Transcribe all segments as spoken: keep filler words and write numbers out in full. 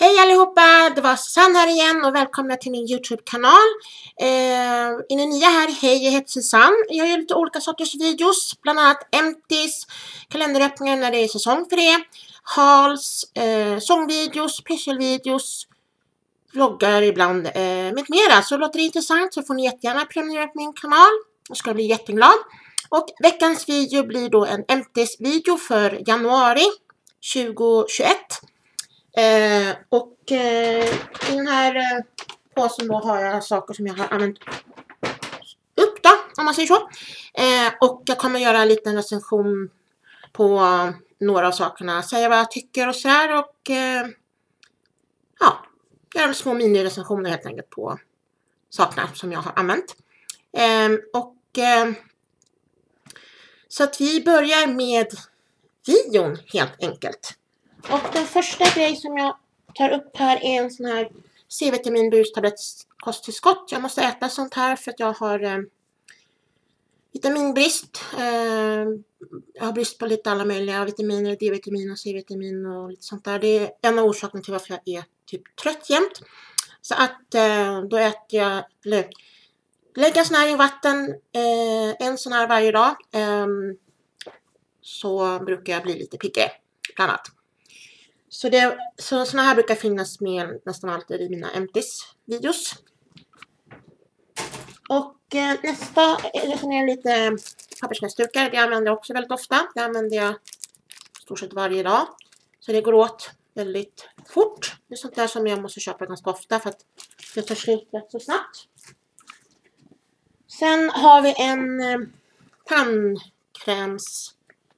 Hej allihopa, det var Susanne här igen och välkomna till min YouTube-kanal. Eh, är ni nya här? Hej, jag heter Susanne. Jag gör lite olika sorters videos, bland annat empties, kalenderöppningar när det är säsong för det, hauls, eh, sångvideos, specialvideos, vloggar ibland eh, med mera. Så låter det intressant så får ni jättegärna prenumerera på min kanal. Jag ska bli jätteglad. Och veckans video blir då en empties-video för januari tjugohundratjugoett. Eh, och eh, i den här eh, påsen då har jag saker som jag har använt upp då, om man säger så. Eh, och jag kommer göra en liten recension på uh, några av sakerna. Säga vad jag tycker och så här och eh, ja, göra små mini-recensioner helt enkelt på sakerna som jag har använt. Eh, och eh, så att vi börjar med videon helt enkelt. Och den första grej som jag tar upp här är en sån här C-vitamin brustablett kosttillskott. Jag måste äta sånt här för att jag har eh, vitaminbrist. Eh, jag har brist på lite alla möjliga vitaminer, D-vitamin och C-vitamin och lite sånt där. Det är en av orsakerna till varför jag är typ trött jämt. Så att eh, då äter jag lök. Lägga sån här i vatten, eh, en sån här varje dag. Eh, så brukar jag bli lite piggare, bland annat. Så, det, så såna här brukar finnas med nästan alltid i mina empties-videos. Och eh, nästa är lite pappersnäsdukar. Det använder jag också väldigt ofta. Det använder jag stort sett varje dag. Så det går åt väldigt fort. Det är sånt där som jag måste köpa ganska ofta för att det tar slut rätt så snabbt. Sen har vi en eh, tandkrämstub.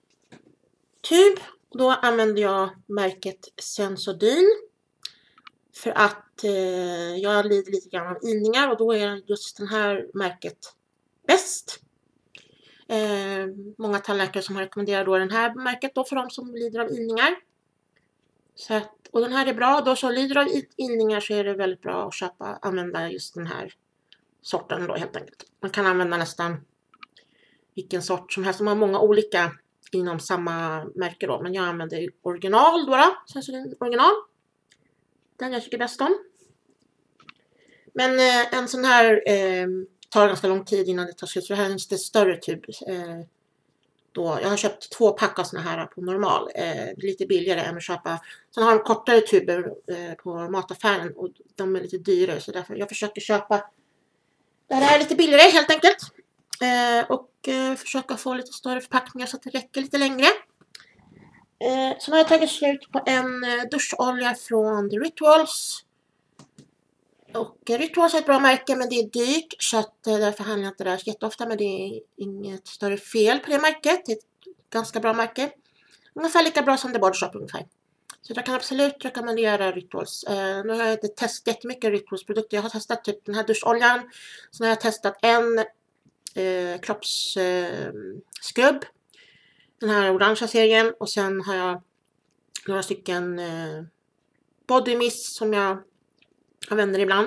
Då använder jag märket Sensodyne för att eh, jag lider lite grann av ilningar och då är just den här märket bäst. Eh, många tandläkare som har rekommenderat då den här märket då för de som lider av ilningar. Så att, och den här är bra, då så lider av ilningar så är det väldigt bra att köpa, använda just den här sorten då helt enkelt. Man kan använda nästan vilken sort som helst, som har många olika inom samma märke då. Men jag använder original då. då. Sensodyne original. Den jag tycker bäst om. Men eh, en sån här eh, tar ganska lång tid innan det tar slut. Så det här är en lite större tub. Eh, då. Jag har köpt två pack av såna här på normal. Eh, lite billigare än att köpa. Sen har de kortare tuber eh, på mataffären. Och de är lite dyrare. Så därför jag försöker köpa. Det här är lite billigare helt enkelt. Eh, och eh, försöka få lite större förpackningar så att det räcker lite längre. Eh, så nu har jag tagit slut på en eh, duscholja från The Rituals. Och eh, Rituals är ett bra märke men det är dyrt. Så att, eh, därför handlar jag inte där jätteofta. Men det är inget större fel på det märket. Det är ett ganska bra märke. Ungefär lika bra som The Body Shop ungefär. Så jag kan absolut rekommendera Rituals. Eh, nu har jag inte testat jättemycket Rituals produkter. Jag har testat typ den här duscholjan. Så nu har jag testat en Eh, kroppsskrubb. Eh, den här orangea serien. Och sen har jag några stycken eh, body mist som jag använder ibland.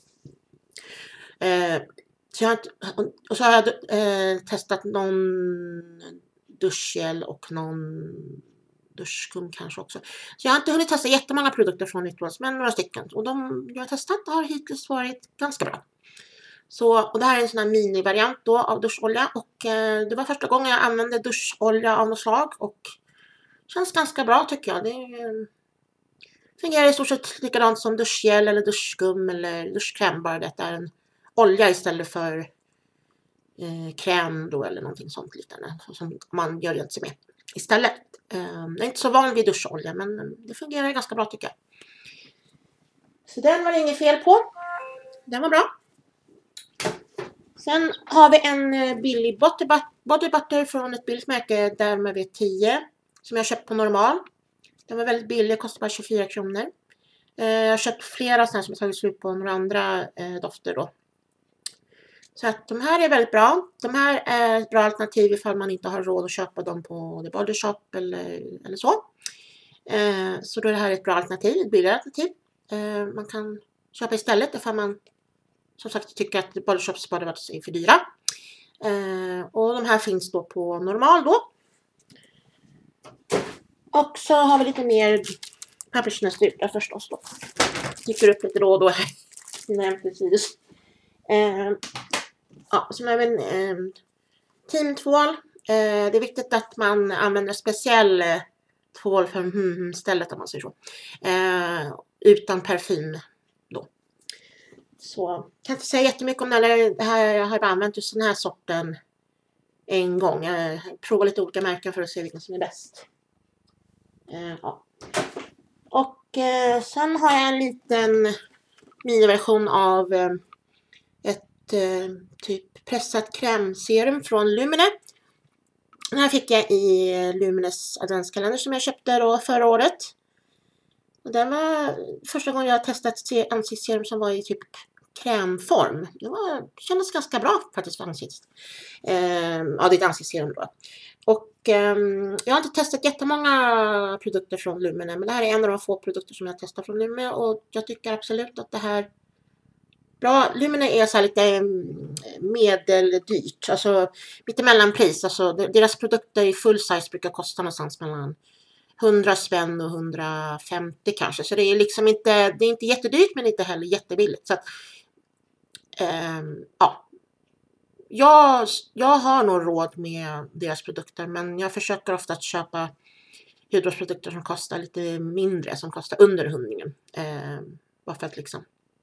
Eh, så jag, och så har jag eh, testat någon duschgel och någon duschskum kanske också. Så jag har inte hunnit testa jättemånga produkter från Rituals, men några stycken. Och de jag har testat har hittills varit ganska bra. Så, och det här är en sån här mini-variant då av duscholja. Och eh, det var första gången jag använde duscholja av något slag. Och känns ganska bra tycker jag. Det eh, fungerar i stort sett likadant som duschgel eller duschskum eller duschkräm. Bara det är en olja istället för eh, kräm då eller någonting sånt liknande. Som man gör rent sig med istället. Eh, jag är inte så van vid duscholja men det fungerar ganska bra tycker jag. Så den var det inget fel på. Den var bra. Sen har vi en billig body butter från ett billigt märke Derma-V tio som jag köpt på normal. Den var väldigt billig, kostar bara tjugofyra kronor. Jag har köpt flera sådana som jag tagit slut på några andra dofter då. Så att de här är väldigt bra. De här är ett bra alternativ ifall man inte har råd att köpa dem på The Body Shop eller, eller så. Så då är det här ett bra alternativ, ett billigare alternativ. Man kan köpa istället ifall man som sagt tycker att Body Shops Body Butters är för dyra. Eh, och de här finns då på normal då. Och så har vi lite mer pappersnässtyrka förstås då. Dyker upp lite då och då här. Nämnt precis. Eh, ja, som även eh, teamtvål. Eh, det är viktigt att man använder speciell eh, tvål för mm, stället om man säger så. Eh, utan parfym då. Så jag kan inte säga jättemycket om det här. Det här jag har använt just den här sorten en gång. Jag provar lite olika märken för att se vilken som är bäst. Eh, ja. Och eh, sen har jag en liten miniversion av eh, ett eh, typ pressat krämserum från Lumene. Den här fick jag i Lumenes adventskalender som jag köpte då förra året. Och den var första gången jag testat ett ansiktsserum som var i typ krämform. Det var, kändes ganska bra faktiskt för ansiktet. Eh, ja, det är ett ansiktsserum då. Och eh, jag har inte testat jättemånga produkter från Lumene, men det här är en av de få produkter som jag testar från Lumene och jag tycker absolut att det här bra. Lumene är så här lite medeldyrt, alltså lite mellanpris. Alltså deras produkter i full size brukar kosta någonstans mellan hundra spänn och hundrafemtio kanske. Så det är liksom inte, det är inte jättedyrt men inte heller jättebilligt. Så att, ähm, ja. Jag, jag har nog råd med deras produkter, men jag försöker ofta att köpa hudvårdsprodukter som kostar lite mindre, som kostar under hundringen. Ähm, bara för att liksom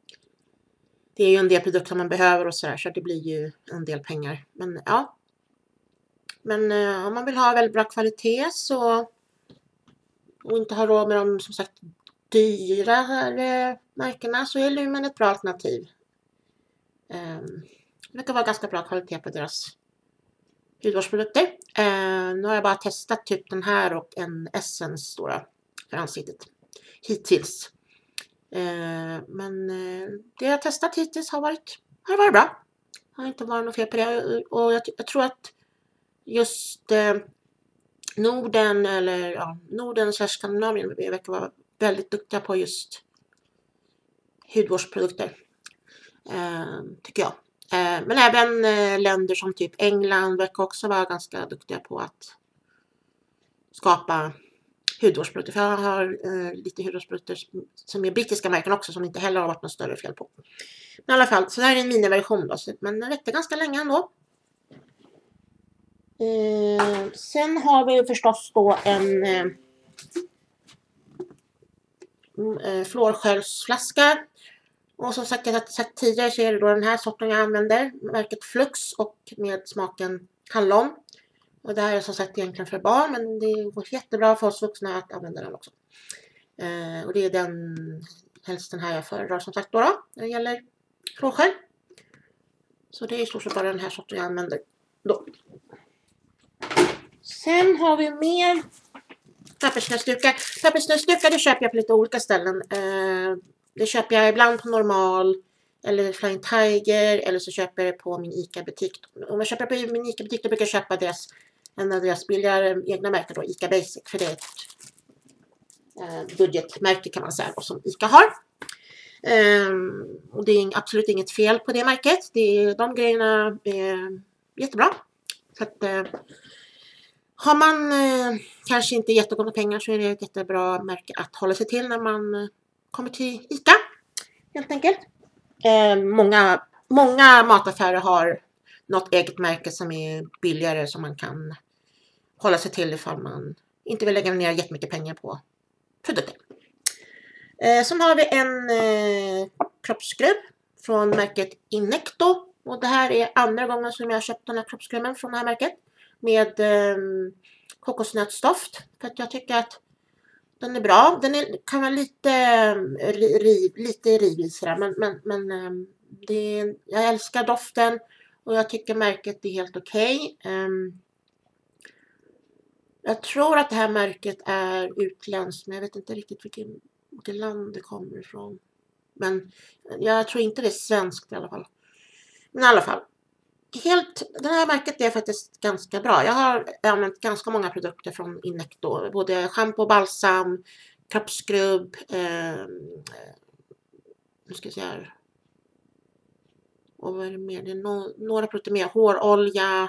det är ju en del produkter man behöver och sådär, så det blir ju en del pengar. Men ja. Men eh, om man vill ha väldigt bra kvalitet så och inte ha råd med de som sagt dyra här eh, märkena så är Lumen ett bra alternativ. Eh, det kan vara ganska bra kvalitet på deras hudvårdsprodukter. Eh, nu har jag bara testat typ den här och en Essence då, då för ansiktet hittills. Eh, men eh, det jag testat hittills har varit, har varit bra. Har inte varit något fel på det. Och jag, jag tror att just eh, Norden eller ja, Norden och Skandinavien verkar vara väldigt duktiga på just hudvårdsprodukter. Eh, tycker jag. Eh, men även eh, länder som typ England verkar också vara ganska duktiga på att skapa hudvårdsprodukter. För jag har eh, lite hudvårdsprodukter som är brittiska märken också som inte heller har varit något större fel på. Men i alla fall, så det här är en miniversion då. Men den räckte ganska länge ändå. Eh, sen har vi förstås då en eh, eh, fluorskölsflaska. Och som sagt, jag har sagt tidigare så är det då den här sorten jag använder. Märket Flux och med smaken hallon. Och det här är som sagt egentligen för barn, men det går jättebra för oss vuxna att använda den också. Eh, och det är den, helst den här jag föredrar som sagt då, då när det gäller fluorskölj. Så det är i stort sett bara den här sorten jag använder då. Sen har vi mer pappersnäsdukar. Pappersnäsdukar det köper jag på lite olika ställen. Eh, det köper jag ibland på Normal eller Flying Tiger eller så köper jag det på min ICA-butik. Om jag köper på min ICA-butik då brukar jag köpa deras, en av deras billigare egna märken då, ICA Basic. För det är ett eh, budgetmärke kan man säga då, som ICA har. Eh, och det är absolut inget fel på det märket. Det är, de grejerna är jättebra. Så att eh, har man eh, kanske inte jättegott med pengar så är det ett jättebra märke att hålla sig till när man eh, kommer till ICA. Helt enkelt. Eh, många, många mataffärer har något eget märke som är billigare som man kan hålla sig till ifall man inte vill lägga ner jättemycket pengar på produkter. Eh, sen har vi en eh, kroppsskrubb från märket Inecto. Och det här är andra gången som jag har köpt den här kroppsskrubben från det här märket. Med eh, kokosnötsdoft. För att jag tycker att den är bra. Den är, kan vara lite riv, lite rivig sådär. Men, men, men eh, det är, jag älskar doften. Och jag tycker märket är helt okej. Okay. Eh, jag tror att det här märket är utländskt. Men jag vet inte riktigt vilken, vilket land det kommer ifrån. Men jag tror inte det är svenskt i alla fall. Men i alla fall. Helt, det här märket är faktiskt ganska bra. Jag har använt ganska många produkter från Inecto. Både shampoo, balsam, kroppsskrubb. Eh, nu ska jag se här. Och vad är det mer? Det är no, några produkter mer. Hårolja.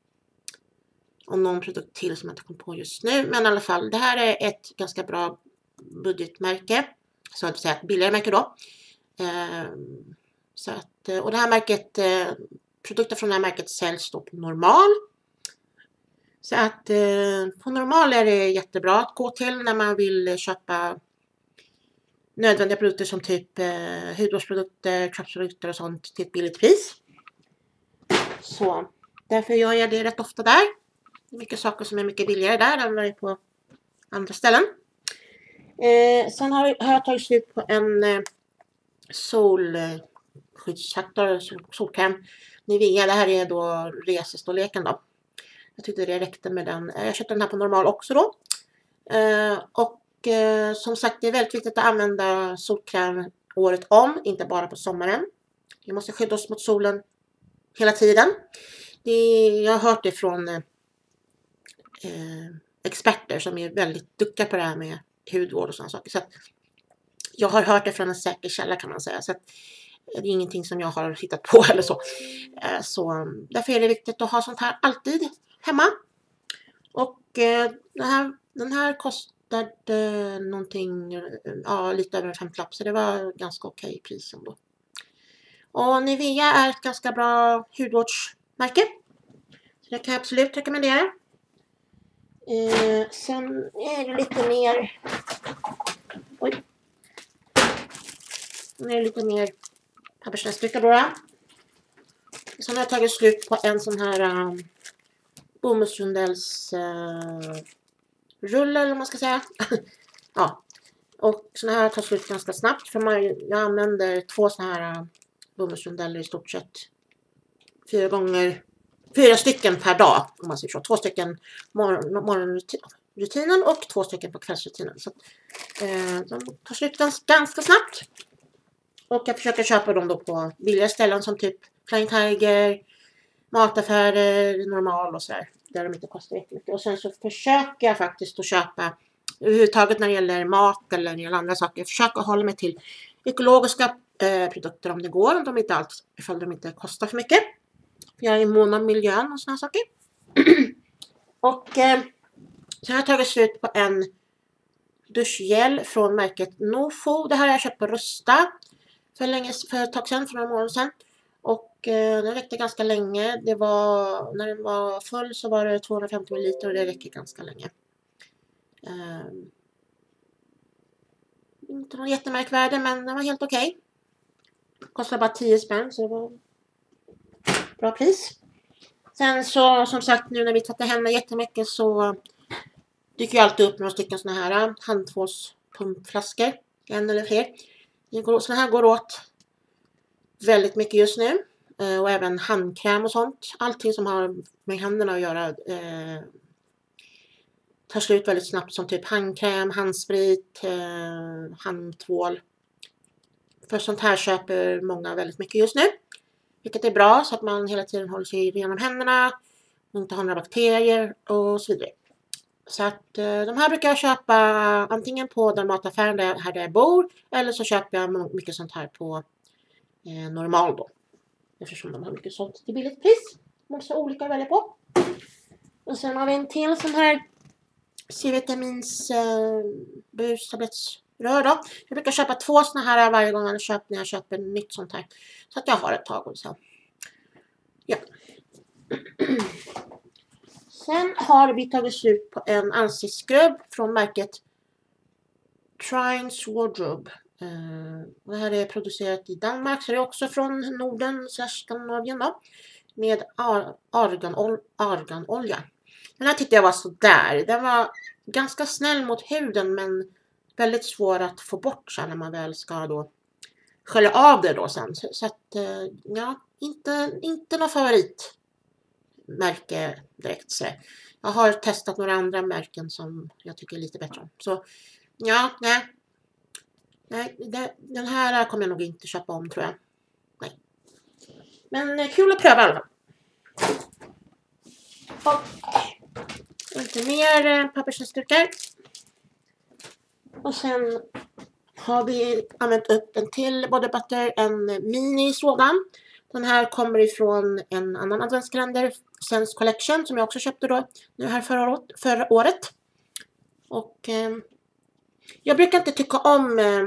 Och någon produkt till som jag inte kom på just nu. Men i alla fall, det här är ett ganska bra budgetmärke. Så att säga ett billigare märke då. Eh, så att, och det här märket, eh, produkter från det här märket säljs då på Normal. Så att eh, på Normal är det jättebra att gå till när man vill köpa nödvändiga produkter som typ eh, hudvårdsprodukter, kroppsprodukter och sånt till ett billigt pris. Så därför gör jag det rätt ofta där. Det är mycket saker som är mycket billigare där än vad det är på andra ställen. Eh, sen har, har jag tagit slut på en eh, solskyddsfaktor, sol, solkräm. Nivea, det här är då resestorleken då. Jag tyckte det räckte med den. Jag köpte den här på Normal också då. Eh, och eh, som sagt, det är väldigt viktigt att använda solkräm året om, inte bara på sommaren. Vi måste skydda oss mot solen hela tiden. Det, jag har hört det från eh, experter som är väldigt duktiga på det här med hudvård och sådana saker. Så att jag har hört det från en säker källa kan man säga. Så att det är ingenting som jag har hittat på eller så. Eh, så därför är det viktigt att ha sånt här alltid hemma. Och eh, den, här, den här kostade någonting, ja, lite över en femtiolapp. Så det var ganska okej i pris ändå. Och Nivea är ett ganska bra hudvårdsmärke. Så det kan jag absolut rekommendera. Eh, sen är det lite mer... Oj. Nu är det lite mer pappersnäsdukar då. Sen har jag tagit slut på en sån här um, bomullsrundells uh, rulle eller vad man ska säga. Ja. Och såna här tar slut ganska snabbt. För man, jag använder två såna här uh, bomullsrundeller i stort sett fyra gånger, fyra stycken per dag om man säger så. Två stycken morgon, morgonrutinen och två stycken på kvällsrutinen. Så uh, de tar slut ganska, ganska snabbt. Och jag försöker köpa dem då på billiga ställen som typ Flying Tiger, mataffärer, Normal och sådär. Där de inte kostar jättemycket. Och sen så försöker jag faktiskt att köpa överhuvudtaget när det gäller mat eller när det gäller andra saker. Jag försöker hålla mig till ekologiska eh, produkter om det går. Om de inte alls, ifall de inte kostar för mycket. För jag är mån om miljön och sådana saker. Och eh, så har jag tagit slut på en duschgel från märket Nofo. Det här har jag köpt på Rusta. För, länge, för ett tag sedan, för några månader sedan. Och eh, den räckte ganska länge. Det var, när den var full så var det tvåhundrafemtio milliliter och det räcker ganska länge. Eh, inte någon jättemärkvärde men den var helt okej. Okay. Kostade bara tio spänn så det var bra pris. Sen så som sagt nu när vi tvättar händerna jättemycket så dyker jag alltid upp några stycken såna här handtvålspumpflaskor. En eller fler. Såna här går åt väldigt mycket just nu. Eh, och även handkräm och sånt. Allting som har med händerna att göra eh, tar slut väldigt snabbt. Som typ handkräm, handsprit, eh, handtvål. För sånt här köper många väldigt mycket just nu. Vilket är bra så att man hela tiden håller sig ren om händerna. Och inte har några bakterier och så vidare. Så att eh, de här brukar jag köpa antingen på den mataffären där, här där jag bor. Eller så köper jag mycket sånt här på eh, Normal då. Eftersom de har mycket sånt till billigt pris. Måste olika att välja på. Och sen har vi en till sån här C-vitamins eh, brustablettsrör då. Jag brukar köpa två såna här varje gång jag köper, när jag köper nytt sånt här. Så att jag har ett tag och så. Ja. Sen har vi tagit slut på en ansiktsskrubb från märket Trines Wardrobe. Uh, det här är producerat i Danmark så det är också från Norden slash Skandinavien då. Med ar arganol arganolja. Den här tyckte jag var så där. Den var ganska snäll mot huden men väldigt svår att få bort sen när man väl ska då skölja av det då sen. Så, så att uh, ja, inte, inte någon favoritmärke direkt så. Jag har testat några andra märken som jag tycker är lite bättre. Så ja, nej. Nej, det, den här kommer jag nog inte köpa om tror jag. Nej. Men eh, kul att pröva i alla fall. Och lite mer eh, pappersnäsdukar. Och sen har vi använt upp en till body butter, en mini sådan. Den här kommer ifrån en annan adventskalender, Sense Collection, som jag också köpte då nu här förra året. Förra året. Och eh, Jag brukar inte tycka om eh,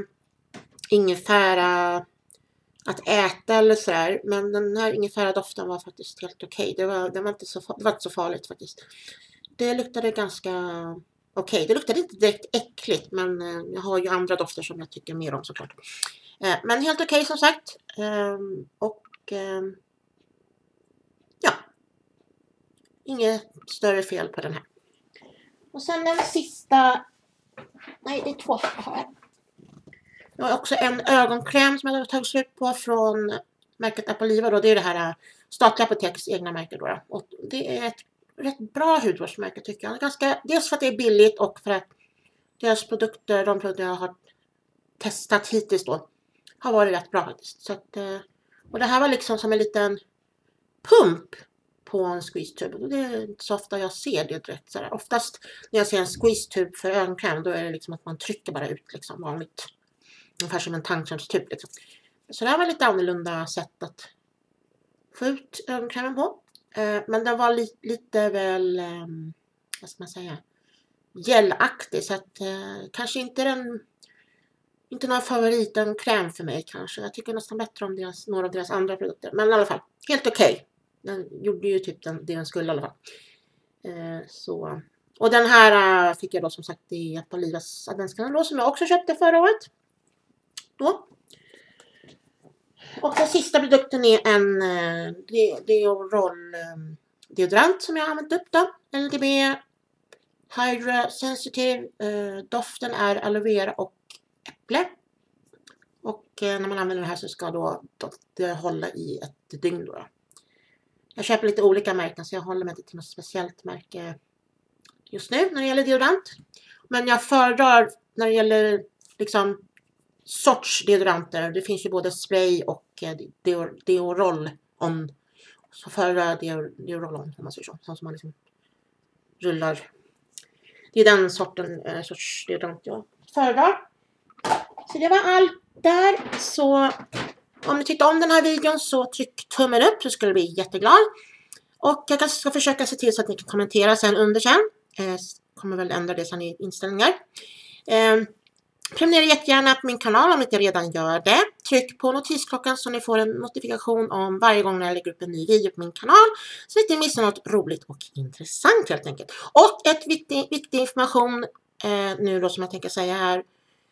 ingefära att äta eller sådär. Men den här ingefära doften var faktiskt helt okej. Okay. Det, var, det, var inte så, det var inte så farligt faktiskt. Det luktade ganska okej. Okay. Det luktade inte direkt äckligt. Men eh, jag har ju andra dofter som jag tycker mer om såklart. Eh, men helt okej okay, som sagt. Eh, och eh, ja. Inget större fel på den här. Och sen den sista. Nej, det är två här. Jag har också en ögonkräm som jag har tagit slut på från märket Apoliva. Då. Det är det här statliga apoteks egna märke. Då. Och det är ett rätt bra hudvårdsmärke tycker jag. Ganska, dels för att det är billigt och för att deras produkter, de produkter jag har testat hittills då, har varit rätt bra faktiskt. Så att, och det här var liksom som en liten pump på en squeeze-tub. Och det är inte så ofta jag ser det direkt. Så här. Oftast när jag ser en squeeze-tub för ögonkräm, då är det liksom att man trycker bara ut liksom vanligt. Ungefär som en tandkrämstub liksom. Så det här var lite annorlunda sätt att få ut ögonkrämen på. Eh, men den var li lite väl, eh, vad ska man säga, gelaktig. Så att eh, kanske inte den, inte någon favoritögonkräm för mig kanske. Jag tycker nästan bättre om deras, några av deras andra produkter. Men i alla fall, helt okej. Okay. Den gjorde ju typ den, det den skulle i alla fall. Eh, så. Och den här uh, fick jag då som sagt i Apolivas adventskalender som jag också köpte förra året. Då. Och den sista produkten är en uh, Deorol um, deodorant som jag har använt upp då. L D B Hydra Sensitive. Uh, doften är aloe vera och äpple. Och uh, när man använder det här så ska då det hålla i ett dygn då. Jag köper lite olika märken så jag håller mig inte till något speciellt märke just nu när det gäller deodorant. Men jag föredrar när det gäller liksom sorts deodoranter. Det finns ju både spray och deor, deorol on. Så föredrar jag deorol on om man säger så. Sånt som man liksom rullar. Det är den sorten äh, sorts deodorant jag föredrar. Så det var allt där. Så om ni tyckte om den här videon så tryck tummen upp så skulle jag bli jätteglad. Och jag ska försöka se till så att ni kan kommentera sen under sen. Eh, kommer väl ändra det sen i inställningar. Eh, prenumerera jättegärna på min kanal om ni inte redan gör det. Tryck på notisklockan så ni får en notifikation om varje gång jag lägger upp en ny video på min kanal. Så att ni inte missar något roligt och intressant helt enkelt. Och ett viktig, viktig information eh, nu då som jag tänker säga här.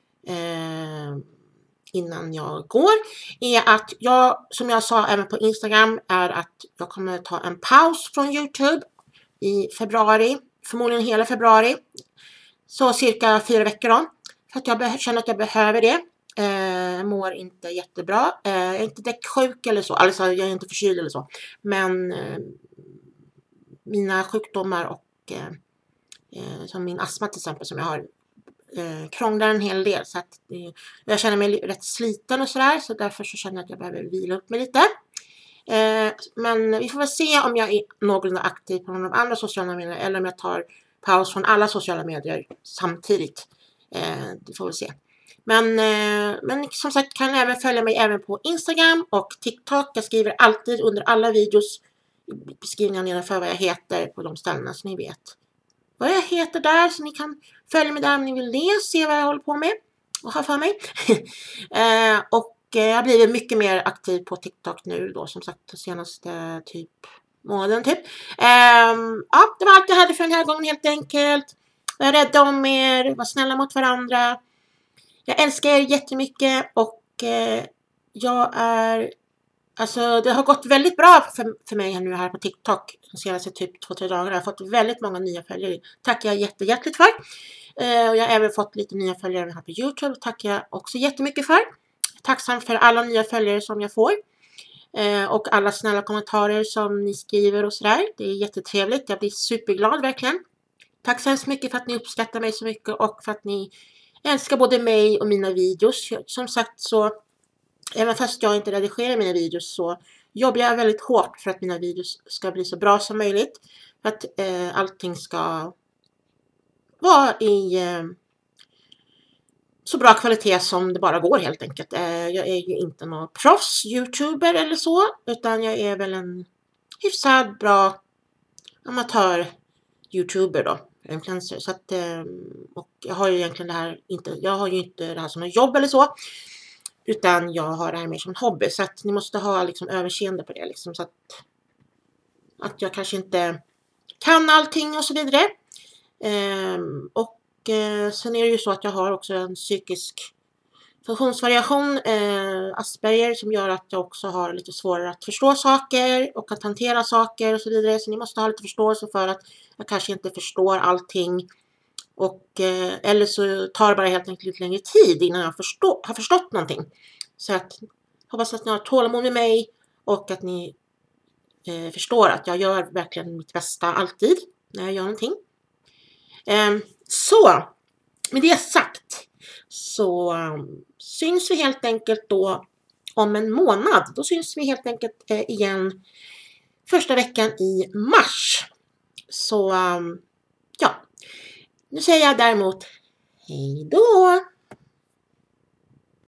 Eh, innan jag går är att jag, som jag sa även på Instagram, är att jag kommer ta en paus från YouTube i februari, förmodligen hela februari, så cirka fyra veckor då, för att jag känner att jag behöver det. Eh, mår inte jättebra, eh, jag är inte däcksjuk eller så, alltså jag är inte förkyld eller så, men eh, mina sjukdomar och eh, eh, som min astma till exempel som jag har Eh, krånglar en hel del så att eh, jag känner mig rätt sliten och sådär, så därför så känner jag att jag behöver vila upp mig lite. Eh, men vi får väl se om jag är någorlunda aktiv på någon av andra sociala medier eller om jag tar paus från alla sociala medier samtidigt. Eh, det får vi se. Men, eh, men som sagt kan ni även följa mig även på Instagram och TikTok. Jag skriver alltid under alla videos beskrivningar nedanför vad jag heter på de ställena så ni vet vad jag heter där, så ni kan följa mig där om ni vill det, se vad jag håller på med och ha för mig. eh, och eh, jag har blivit mycket mer aktiv på TikTok nu då, som sagt, de senaste typ månaden typ. Eh, ja, det var allt jag hade för den här gången helt enkelt. Var rädda om er, var snälla mot varandra. Jag älskar er jättemycket och eh, jag är... Alltså det har gått väldigt bra för, för mig nu här på TikTok de senaste typ två, tre dagarna. Jag har fått väldigt många nya följare. Tackar jag jättehjärtligt för. Eh, och jag har även fått lite nya följare här på YouTube. Tackar jag också jättemycket för. Tacksam för alla nya följare som jag får. Eh, och alla snälla kommentarer som ni skriver och sådär. Det är jättetrevligt. Jag blir superglad verkligen. Tack så hemskt mycket för att ni uppskattar mig så mycket. Och för att ni älskar både mig och mina videos. Som sagt så... Även fast jag inte redigerar mina videos så jobbar jag väldigt hårt för att mina videos ska bli så bra som möjligt. För att eh, allting ska vara i eh, så bra kvalitet som det bara går helt enkelt. Eh, jag är ju inte någon proffs-youtuber eller så. Utan jag är väl en hyfsad bra amatör-youtuber då. influencer. Så att, eh, och jag har ju egentligen det här inte, jag har ju inte det här som en jobb eller så. Utan jag har det här mer som en hobby. Så att ni måste ha liksom överseende på det. Liksom, så att, att jag kanske inte kan allting och så vidare. Eh, och eh, sen är det ju så att jag har också en psykisk funktionsvariation, eh, Asperger, som gör att jag också har lite svårare att förstå saker och att hantera saker och så vidare. Så ni måste ha lite förståelse för att jag kanske inte förstår allting. Och, eh, eller så tar det bara helt enkelt lite längre tid innan jag förstå, har förstått någonting. Så att, hoppas att ni har tålamod med mig och att ni eh, förstår att jag gör verkligen mitt bästa alltid när jag gör någonting. Eh, så, med det sagt så um, syns vi helt enkelt då om en månad. Då syns vi helt enkelt eh, igen första veckan i mars. Så um, ja, nu säger jag däremot hej då!